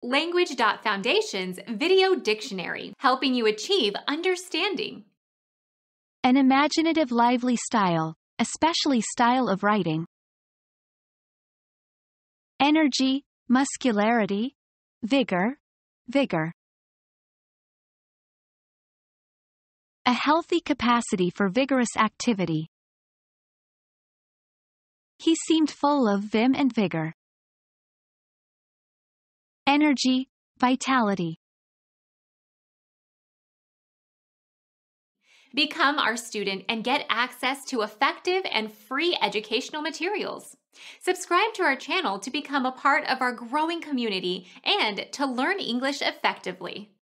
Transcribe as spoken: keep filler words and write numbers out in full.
Language.Foundation's Video Dictionary, helping you achieve understanding. An imaginative, lively style, especially style of writing. Energy, muscularity, vigor, vigor. A healthy capacity for vigorous activity. He seemed full of vim and vigor. Energy, vitality. Become our student and get access to effective and free educational materials. Subscribe to our channel to become a part of our growing community and to learn English effectively.